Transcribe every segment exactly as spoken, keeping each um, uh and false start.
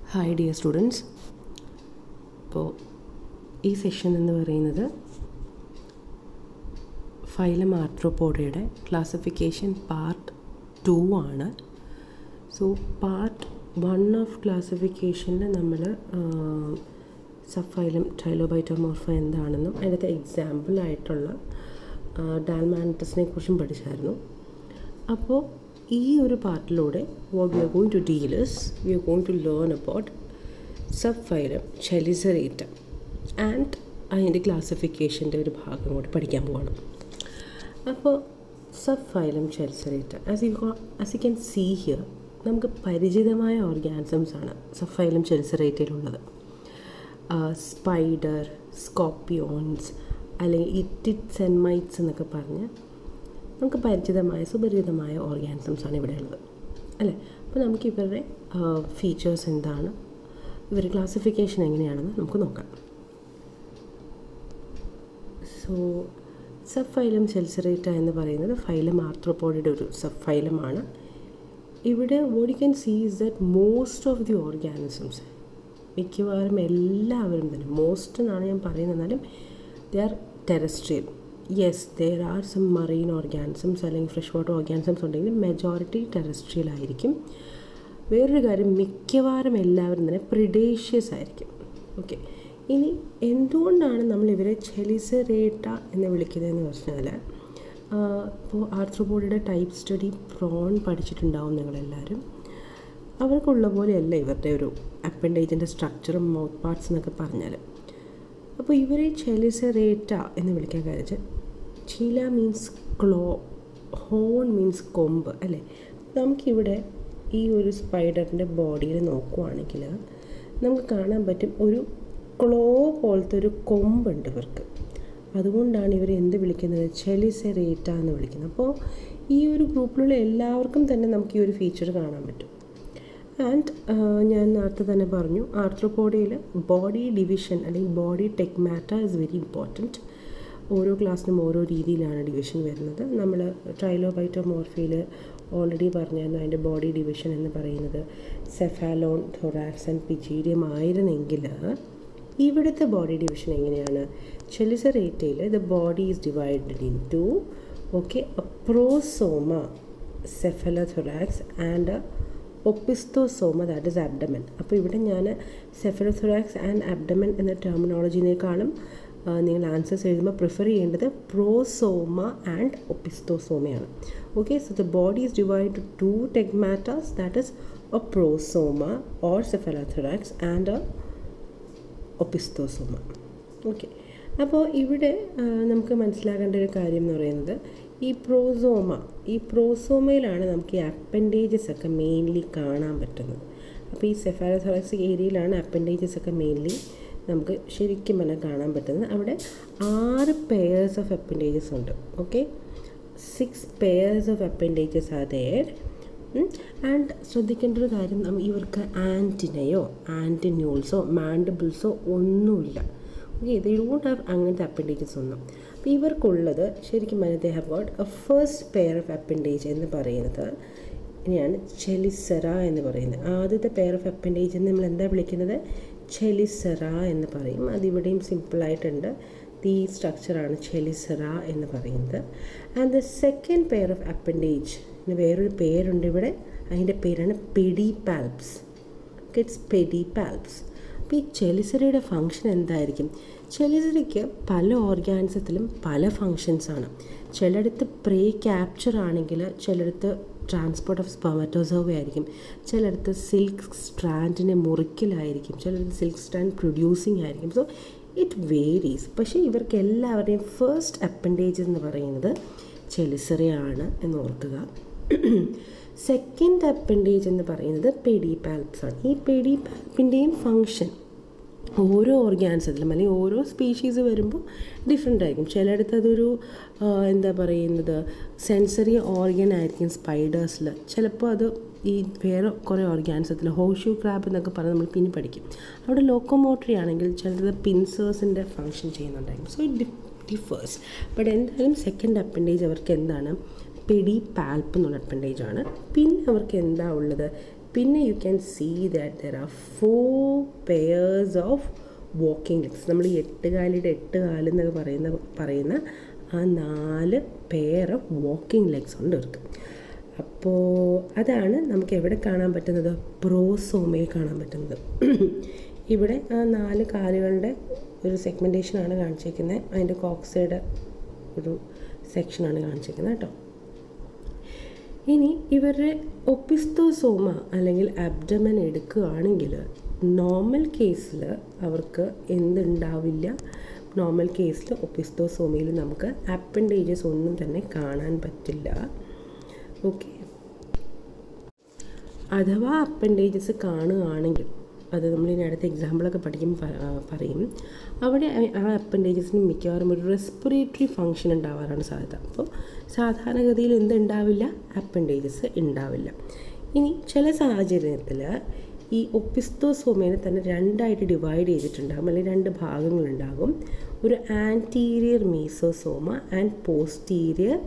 Hi dear students. So, this session is Phylum Arthropoda classification part two. So, part one of classification we uh, Subphylum Chelicerata and the example uh, Dalmatinesne question padicharunnu. Appo this part what we are going to deal is we are going to learn about Subphylum Chelicerata and the classification of the Subphylum Chelicerata. As you as you can see here, we have parijidamaya organisms ആണ് Subphylum Chelicerata ഉള്ളത്. Uh, spider, scorpions, അല്ലെങ്കിൽ ഇറ്റിറ്റ്സ് and mites എന്നൊക്കെ പറഞ്ഞ് നമുക്ക് പരിചിതമായ സുപരിചിതമായ organisms ആണ് ഇവിടെ ഉള്ളത് അല്ലേ. അപ്പോൾ നമുക്ക് ഇവരുടെ ഫീച്ചേഴ്സ് എന്താണ്, ഇവരുടെ ക്ലാസിഫിക്കേഷൻ എങ്ങനെയാണെന്ന് നമുക്ക് നോക്കാം. സോ സബ്ഫൈലം ചെലിസറേറ്റ എന്ന് പറയുന്നത് ഫൈലം ആർത്രോപോഡയുടെ ഒരു സബ്ഫൈലമാണ്. ഇവിടെ what you can see is that most of the organisms, മിക്കവാറും എല്ലാവരും തന്നെ, മോസ്റ്റ് എന്നാണ് ഞാൻ പറയുന്നത്, എന്നാലും they are terrestrial. Yes, there are some marine organisms അല്ലെങ്കിൽ ഫ്രഷ് വാട്ടർ ഓർഗാനിസംസ് ഉണ്ടെങ്കിൽ മെജോറിറ്റി ടെറസ്ട്രിയൽ ആയിരിക്കും. വേറൊരു കാര്യം, മിക്കവാറും എല്ലാവരും തന്നെ പ്രിഡേഷ്യസ് ആയിരിക്കും. ഓക്കെ, ഇനി എന്തുകൊണ്ടാണ് നമ്മൾ ഇവരെ ചെലിസറേറ്റ എന്ന് വിളിക്കുന്നതെന്ന് പറഞ്ഞാൽ, ഇപ്പോൾ ആർത്രോപോഡയുടെ ടൈപ്പ് സ്റ്റഡി പ്രോൺ പഠിച്ചിട്ടുണ്ടാവും നിങ്ങളെല്ലാവരും. അവർക്കുള്ള പോലെയല്ല ഇവരുടെ ഒരു അപ്പൻഡേജിൻ്റെ സ്ട്രക്ചറും മൗത്ത് പാർട്സ് എന്നൊക്കെ പറഞ്ഞാൽ. അപ്പോൾ ഇവരെ ചെലിസറേറ്റ എന്ന് വിളിക്കാൻ കാര്യം, chela means claw, horn means കൊമ്പ് അല്ലേ. നമുക്കിവിടെ ഈ ഒരു സ്പൈഡറിൻ്റെ ബോഡിയിൽ നോക്കുവാണെങ്കിൽ നമുക്ക് കാണാൻ പറ്റും ഒരു ക്ലോ പോലത്തെ ഒരു കൊമ്പുണ്ട് ഇവർക്ക്. അതുകൊണ്ടാണ് ഇവർ എന്ത് വിളിക്കുന്നത്, ചെലിസറേറ്റ എന്ന് വിളിക്കുന്നത്. അപ്പോൾ ഈ ഒരു ഗ്രൂപ്പിലുള്ള എല്ലാവർക്കും തന്നെ നമുക്ക് ഈ ഒരു ഫീച്ചർ കാണാൻ പറ്റും. ആൻഡ് ഞാൻ നേരത്തെ തന്നെ പറഞ്ഞു, ആർത്രോപോഡയിൽ ബോഡി ഡിവിഷൻ അല്ലെങ്കിൽ body tagmata is very important. ഓരോ ക്ലാസ്സിനും ഓരോ രീതിയിലാണ് ഡിവിഷൻ വരുന്നത്. നമ്മൾ ട്രൈലോബൈറ്റോമോർഫിയിൽ ഓൾറെഡി പറഞ്ഞായിരുന്നു അതിൻ്റെ ബോഡി ഡിവിഷൻ എന്ന് പറയുന്നത് സെഫാലോൺ, തൊറാക്സ് ആൻഡ് പിജീരിയം ആയിരുന്നെങ്കിൽ ഇവിടുത്തെ ബോഡി ഡിവിഷൻ എങ്ങനെയാണ്, ചെലിസറേറ്റയിൽ the body is divided in to okay prosoma, cephalothorax and opisthosoma, that is abdomen. അപ്പോൾ ഇവിടെ ഞാൻ സെഫലോതൊറാക്സ് ആൻഡ് അബ്ഡമൻ എന്ന ടെർമിനോളജിനേക്കാളും നിങ്ങൾ ആൻസേഴ്സ് എഴുതുമ്പോൾ പ്രിഫർ ചെയ്യേണ്ടത് പ്രോസോമ ആൻഡ് ഒപ്പിസ്തോസോമയാണ്. Okay, so the body is divide to two tagmatas, that is a prosoma or cephalothorax and a opisthosoma. Okay, അപ്പോൾ ഇവിടെ നമുക്ക് മനസ്സിലാക്കേണ്ട ഒരു കാര്യം എന്ന് പറയുന്നത്, ഈ പ്രോസോമ, ഈ പ്രോസോമയിലാണ് നമുക്ക് ഈ അപ്പൻഡേജസ് ഒക്കെ മെയിൻലി കാണാൻ പറ്റുന്നത്. അപ്പോൾ ഈ സെഫലോതൊറാക്സ് ഏരിയയിലാണ് അപ്പൻഡേജസ് ഒക്കെ മെയിൻലി നമുക്ക് ശരിക്കും പറഞ്ഞാൽ കാണാൻ പറ്റുന്നത്. അവിടെ ആറ് പെയർസ് ഓഫ് അപ്പൻഡേജസ് ഉണ്ട്. Okay, six pairs of appendages are there. And ശ്രദ്ധിക്കേണ്ട ഒരു കാര്യം, ഇവർക്ക് ആൻറ്റിനയോ ആൻറ്റിന്യൂൾസോ മാൻഡിബിൾസോ ഒന്നുമില്ല. ഓക്കെ, ദേ ഡോണ്ട് ഹാവ് അങ്ങനത്തെ അപ്പൻഡേജസ് ഒന്നും. അപ്പോൾ ഇവർക്കുള്ളത് ശരിക്കും പറഞ്ഞാൽ they have got a first pair of appendage എന്ന് പറയുന്നത് ഇനിയാണ് ചെലിസറ എന്ന് പറയുന്നത്. ആദ്യത്തെ പെയർ ഓഫ് അപ്പൻഡേജ് എന്ന് നമ്മൾ എന്താ വിളിക്കുന്നത്, ചെലിസറ എന്ന് പറയും. അതിവിടെയും സിമ്പിളായിട്ടുണ്ട്, ഈ സ്ട്രക്ചറാണ് ചെലിസറ എന്ന് പറയുന്നത്. And the second pair of appendage, വേറൊരു പേരുണ്ട് ഇവിടെ, അതിൻ്റെ പേരാണ് പെഡിപാൽപ്സ്. ഇറ്റ്സ് പെഡിപാൽപ്സ്. അപ്പോൾ ഈ ചെലിസറയുടെ ഫങ്ഷൻ എന്തായിരിക്കും, ചെലിസറയ്ക്ക് പല ഓർഗാനിസത്തിലും പല ഫങ്ഷൻസാണ്. ചിലയിടത്ത് പ്രേ ക്യാപ്ചർ ആണെങ്കിൽ ചിലയിടത്ത് ട്രാൻസ്പോർട്ട് ഓഫ് സ്പെർമറ്റോസോവ ആയിരിക്കും, ചിലയിടത്ത് സിൽക്ക് സ്ട്രാൻഡിനെ മുറിക്കലായിരിക്കും, ചിലയിടത്ത് സിൽക്ക് സ്ട്രാൻഡ് പ്രൊഡ്യൂസിങ് ആയിരിക്കും. So it varies. പക്ഷേ ഇവർക്ക് എല്ലാവരുടെയും ഫസ്റ്റ് അപ്പൻഡേജ് എന്ന് പറയുന്നത് ചെലിസറയാണ് എന്ന് ഓർക്കുക. സെക്കൻഡ് അപ്പൻഡേജ് എന്ന് പറയുന്നത് പെഡിപാൽപ്സ് ആണ്. ഈ പെഡിപാൽപ്പിൻ്റെയും ഫങ്ഷൻ ഓരോ ഓർഗാനിസത്തിലും അല്ലെങ്കിൽ ഓരോ സ്പീഷീസ് വരുമ്പോൾ ഡിഫറെൻ്റ് ആയിരിക്കും. ചിലയിടത്ത് അതൊരു എന്താ പറയുന്നത് സെൻസറി ഓർഗൻ ആയിരിക്കും സ്പൈഡേഴ്സിൽ, ചിലപ്പോൾ അത് ഈ വേറെ കുറേ ഓർഗാനിസത്തിൽ ഹോഷൂ ക്രാബ് എന്നൊക്കെ പറഞ്ഞ് നമ്മൾ പിന്നെ പഠിക്കും. അവിടെ ലോക്കോമോട്ടറി ആണെങ്കിൽ ചിലത് പിൻസേഴ്സിൻ്റെ ഫങ്ഷൻ ചെയ്യുന്നുണ്ടായിരിക്കും. So it differs. ബട്ട് എന്തായാലും സെക്കൻഡ് അപ്പൻഡേജ് അവർക്ക് എന്താണ്, പെഡിപാൽപ്പ് എന്നുള്ള അപ്പൻഡേജ് ആണ്. പിന്നെ അവർക്ക് എന്താ ഉള്ളത്, പിന്നെ you can see that there are four pairs of walking legs. നമ്മൾ ഈ എട്ടുകാലിയുടെ എട്ട് കാലെന്നൊക്കെ പറയുന്ന പറയുന്ന ആ നാല് പെയർ ഓഫ് വാക്കിംഗ് ലെഗ്സ് ഉണ്ട് ഇവർക്ക്. അപ്പോൾ അതാണ് നമുക്ക് എവിടെ കാണാൻ പറ്റുന്നത്? പ്രോസോമയിൽ കാണാൻ പറ്റുന്നത്. ഇവിടെ ആ നാല് കാലുകളുടെ ഒരു സെഗ്മെൻറ്റേഷനാണ് കാണിച്ചിരിക്കുന്നത്. അതിൻ്റെ കോക്സയുടെ ഒരു സെക്ഷനാണ് കാണിച്ചിരിക്കുന്നത് കേട്ടോ. ഇനി ഇവരുടെ ഒപ്പിസ്തോസോമ അല്ലെങ്കിൽ അബ്ഡമൻ എടുക്കുകയാണെങ്കിൽ നോർമൽ കേസിൽ അവർക്ക് എന്തുണ്ടാവില്ല? നോർമൽ കേസിൽ ഒപ്പിസ്തോസോമയിൽ നമുക്ക് അപ്പൻഡേജസ് ഒന്നും തന്നെ കാണാൻ പറ്റില്ല. ഓക്കെ, അഥവാ അപ്പൻഡേജസ് കാണുകയാണെങ്കിൽ അത് നമ്മളിനി അടുത്ത എക്സാമ്പിളൊക്കെ പഠിക്കും പറയും. അവിടെ ആ അപ്പൻഡേജസിന് മിക്കവാറും ഒരു റെസ്പിറേറ്ററി ഫങ്ഷൻ ഉണ്ടാവാറാണ് സാധ്യത. അപ്പോൾ സാധാരണഗതിയിൽ എന്തുണ്ടാവില്ല? അപ്പൻഡേജസ് ഉണ്ടാവില്ല. ഇനി ചില സാഹചര്യത്തിൽ ഈ ഒപ്പിസ്തോസോമേനെ തന്നെ രണ്ടായിട്ട് ഡിവൈഡ് ചെയ്തിട്ടുണ്ടാകും, അല്ലെങ്കിൽ രണ്ട് ഭാഗങ്ങളുണ്ടാകും. ഒരു anterior mesosoma and posterior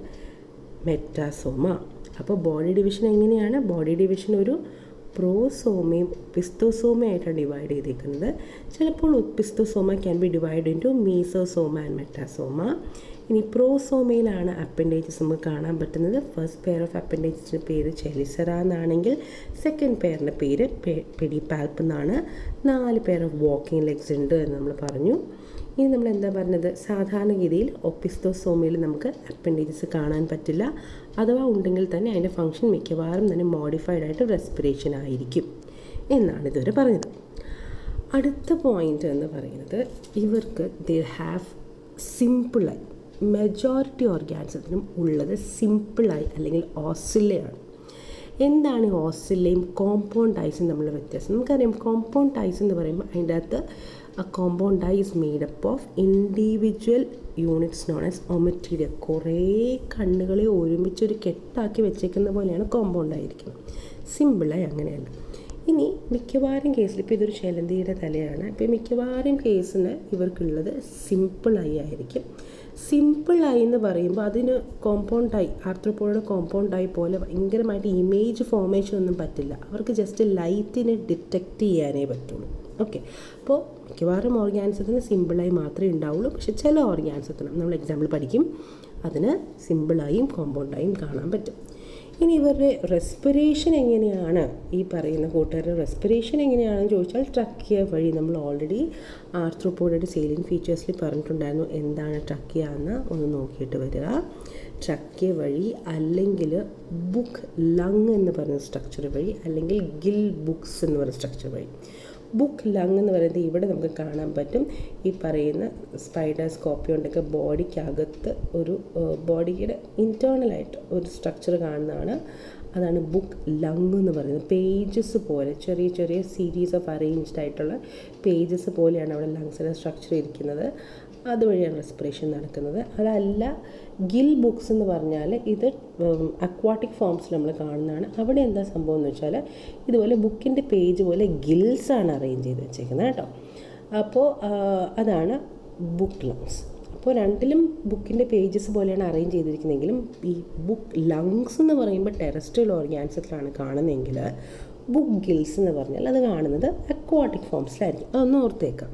metasoma. അപ്പോൾ ബോഡി ഡിവിഷൻ എങ്ങനെയാണ്? ബോഡി ഡിവിഷൻ ഒരു പ്രോസോമയും ഒപ്പിസ്തോസോമയായിട്ടാണ് ഡിവൈഡ് ചെയ്തിരിക്കുന്നത്. ചിലപ്പോൾ opisthosoma can be divide into mesosoma and metasoma. ഇനി പ്രോസോമയിലാണ് അപ്പൻഡേജസ് നമുക്ക് കാണാൻ പറ്റുന്നത്. ഫസ്റ്റ് പെയർ ഓഫ് അപ്പൻഡേജസിൻ്റെ പേര് ചെലിസറ എന്നാണെങ്കിൽ സെക്കൻഡ് പെയറിൻ്റെ പേര് പെഡിപാൽപ്പ് എന്നാണ്. നാല് പെയർ ഓഫ് വാക്കിംഗ് ലെഗ്സ് ഉണ്ട് എന്ന് നമ്മൾ പറഞ്ഞു. ഇനി നമ്മൾ എന്താ പറഞ്ഞത്? സാധാരണഗതിയിൽ ഒപ്പിസ്തോസോമയിൽ നമുക്ക് അപ്പൻഡേജസ് കാണാൻ പറ്റില്ല. അഥവാ ഉണ്ടെങ്കിൽ തന്നെ അതിൻ്റെ ഫങ്ഷൻ മിക്കവാറും തന്നെ മോഡിഫൈഡ് ആയിട്ട് റെസ്പിറേഷൻ ആയിരിക്കും എന്നാണ് ഇതുവരെ പറഞ്ഞത്. അടുത്ത പോയിൻ്റ് എന്ന് പറയുന്നത് ഇവർക്ക് ദേ ഹാവ് സിമ്പിളായി മെജോറിറ്റി ഓർഗാനിസത്തിനും ഉള്ളത് സിമ്പിളായി അല്ലെങ്കിൽ ഓസില്ലയാണ്. എന്താണ് ഓസില്ലയും കോമ്പൗണ്ട് ഐസും തമ്മിലുള്ള വ്യത്യാസം? നമുക്കറിയാം കോമ്പൗണ്ട് ഐസ് എന്ന് പറയുമ്പോൾ അതിൻ്റെ അകത്ത് a compound eye is made up of individual units known as ommatidia. കുറേ കണ്ണുകളെ ഒരുമിച്ചൊരു കെട്ടാക്കി വെച്ചേക്കുന്ന പോലെയാണ് കോമ്പൗണ്ട് ആയിരിക്കുന്നത്. സിമ്പിളായി അങ്ങനെയല്ല. ഇനി മിക്കവാറും കേസിൽ ഇപ്പോൾ ഇതൊരു ചെലന്തിയുടെ തലയാണ്. ഇപ്പോൾ മിക്കവാറും കേസിന് ഇവർക്കുള്ളത് സിമ്പിളായി ആയിരിക്കും. സിമ്പിളായി എന്ന് പറയുമ്പോൾ അതിന് കോമ്പൗണ്ട് ആയി ആർത്രോപോഡയുടെ കോമ്പൗണ്ട് ആയി പോലെ ഭയങ്കരമായിട്ട് ഇമേജ് ഫോർമേഷൻ ഒന്നും പറ്റില്ല. അവർക്ക് ജസ്റ്റ് ലൈറ്റിനെ ഡിറ്റക്റ്റ് ചെയ്യാനേ പറ്റുള്ളൂ. ഓക്കെ, അപ്പോൾ മിക്കവാറും ഓർഗാനിസത്തിന് സിമ്പിളായി മാത്രമേ ഉണ്ടാവുള്ളൂ. പക്ഷെ ചില ഓർഗാനിസത്തിന് നമ്മൾ എക്സാമ്പിൾ പഠിക്കും അതിന് സിമ്പിളായും കോമ്പൗണ്ടായും കാണാൻ പറ്റും. ഇനി ഇവരുടെ റെസ്പിറേഷൻ എങ്ങനെയാണ്? ഈ പറയുന്ന കൂട്ടുകാരുടെ റെസ്പിറേഷൻ എങ്ങനെയാണെന്ന് ചോദിച്ചാൽ ട്രക്കിയ വഴി. നമ്മൾ ഓൾറെഡി ആർത്രോപോഡയുടെ സെയിലിംഗ് ഫീച്ചേഴ്സിൽ പറഞ്ഞിട്ടുണ്ടായിരുന്നു എന്താണ് ട്രക്കിയ എന്ന് ഒന്ന് നോക്കിയിട്ട് വരിക. ട്രക്കിയ വഴി അല്ലെങ്കിൽ ബുക്ക് ലങ് എന്ന് പറയുന്ന സ്ട്രക്ചർ വഴി അല്ലെങ്കിൽ ഗിൽ ബുക്സ് എന്ന് പറയുന്ന സ്ട്രക്ചർ വഴി. ബുക്ക് ലങ് എന്ന് പറയുന്നത് ഇവിടെ നമുക്ക് കാണാൻ പറ്റും. ഈ പറയുന്ന സ്പൈഡർ സ്കോർപ്പിയോണ്ടൊക്കെ ബോഡിക്കകത്ത് ഒരു ബോഡിയുടെ ഇൻറ്റേർണലായിട്ട് ഒരു സ്ട്രക്ചർ കാണുന്നതാണ്. അതാണ് ബുക്ക് ലങ് എന്ന് പറയുന്നത്. പേജസ് പോലെ ചെറിയ ചെറിയ സീരീസ് ഓഫ് അറേഞ്ച്ഡ് ആയിട്ടുള്ള പേജസ് പോലെയാണ് അവിടെ ലങ്സിൻ്റെ സ്ട്രക്ചർ ഇരിക്കുന്നത്. അതുവഴിയാണ് റെസ്പിറേഷൻ നടക്കുന്നത്. അതല്ല ഗിൽ ബുക്സ് എന്ന് പറഞ്ഞാൽ ഇത് അക്വാട്ടിക് ഫോംസിൽ നമ്മൾ കാണുന്നതാണ്. അവിടെ എന്താ സംഭവം എന്ന് വെച്ചാൽ ഇതുപോലെ ബുക്കിൻ്റെ പേജ് പോലെ ഗിൽസാണ് അറേഞ്ച് ചെയ്ത് വെച്ചേക്കുന്നത് കേട്ടോ. അപ്പോൾ അതാണ് ബുക്ക് ലങ്സ്. അപ്പോൾ രണ്ടിലും ബുക്കിൻ്റെ പേജസ് പോലെയാണ് അറേഞ്ച് ചെയ്തിരിക്കുന്നതെങ്കിലും ഈ ബുക്ക് ലങ്സ് എന്ന് പറയുമ്പോൾ ടെറസ്ട്രിയൽ ഓർഗാനിസത്തിലാണ് കാണുന്നതെങ്കിൽ ബുക്ക് ഗിൽസ് എന്ന് പറഞ്ഞാൽ അത് കാണുന്നത് അക്വാട്ടിക് ഫോംസിലായിരിക്കും. അതൊന്ന് ഓർത്തേക്കാം.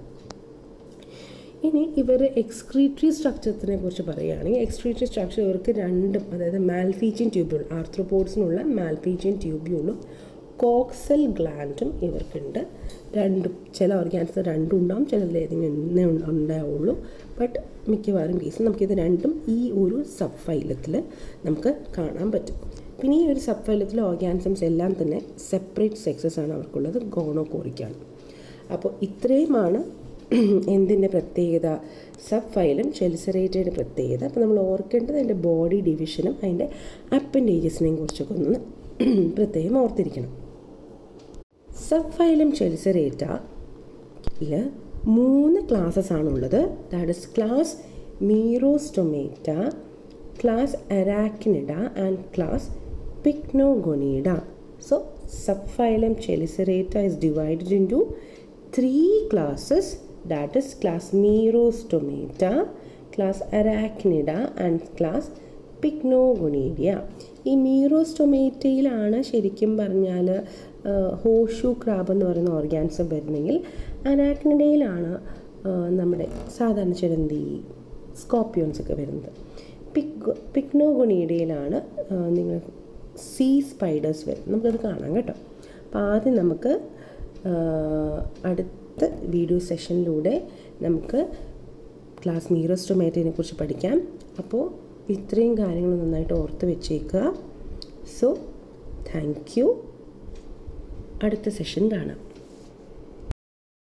ഇനി ഇവർ എക്സ്ക്രീറ്ററി സ്ട്രക്ചറിനെ കുറിച്ച് പറയുകയാണെങ്കിൽ എക്സ്ക്രീറ്ററി സ്ട്രക്ചർ ഇവർക്ക് രണ്ടും, അതായത് മാൽപീജിയൻ ട്യൂബ്യൂൾ ആർത്രോപോഡ്സിനുള്ള മാൽപീജിയൻ ട്യൂബ്യൂളും കോക്സൽ ഗ്ലാൻഡും ഇവർക്കുണ്ട്. രണ്ടും ചില ഓർഗാനിസം രണ്ടും ഉണ്ടാവും, ചിലതിൽ ഏതെങ്കിലും ഉണ്ടാവുള്ളൂ. ബട്ട് മിക്കവാറും കേസിൽ നമുക്കിത് രണ്ടും ഈ ഒരു സബ് ഫൈലത്തിൽ നമുക്ക് കാണാൻ പറ്റും. പിന്നെ ഈ ഒരു സബ് ഫൈലത്തിലെ ഓർഗാനിസംസ് എല്ലാം തന്നെ സെപ്പറേറ്റ് സെക്സസ് ആണ് അവർക്കുള്ളത്, ഗോണോകോറിക്കാണ്. അപ്പോൾ ഇത്രയുമാണ് എന്തിൻ്റെ പ്രത്യേകത? സബ് ഫൈലം ചെലിസറേറ്റയുടെ പ്രത്യേകത. അപ്പോൾ നമ്മൾ ഓർക്കേണ്ടത് അതിൻ്റെ ബോഡി ഡിവിഷനും അതിൻ്റെ അപ്പൻഡേജസിനെയും കുറിച്ചൊക്കെ ഒന്ന് പ്രത്യേകം ഓർത്തിരിക്കണം. സബ് ഫൈലം ചെലിസറേറ്റയിൽ മൂന്ന് ക്ലാസ്സസ് ആണുള്ളത്. That is class Merostomata, class Arachnida and class Pycnogonida. So sub phylum Chelicerata is divided in to three classes, that is class Myrostomata, class Arachnida and class Pycnogonida. ഈ മീറോസ്റ്റൊമേറ്റയിലാണ് ശരിക്കും പറഞ്ഞാൽ ഹോഷു crab എന്ന് പറയുന്ന organism വരുന്നെങ്കിൽ അനാക്നിഡയിലാണ് നമ്മുടെ സാധാരണ ചിലന്തി, സ്കോർപ്പിയോൺസ് ഒക്കെ വരുന്നത്. പിക് പിക്നോഗോണിയയിലാണ് നിങ്ങൾ സീ സ്പൈഡേഴ്സ് വരും. നമുക്കത് കാണാം കേട്ടോ. അപ്പോൾ ആദ്യം നമുക്ക് അടുത്ത വീഡിയോ സെഷനിലൂടെ നമുക്ക് ക്ലാസ് മീറോസ്റ്റൊമാറ്റയെ കുറിച്ച് പഠിക്കാം. അപ്പോൾ ഇത്രയും കാര്യങ്ങൾ നന്നായിട്ട് ഓർത്ത് വെച്ചേക്കുക. So thank you. അടുത്ത സെഷൻ കാണാം.